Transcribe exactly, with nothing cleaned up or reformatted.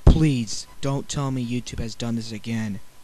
Please, don't tell me YouTube has done this again.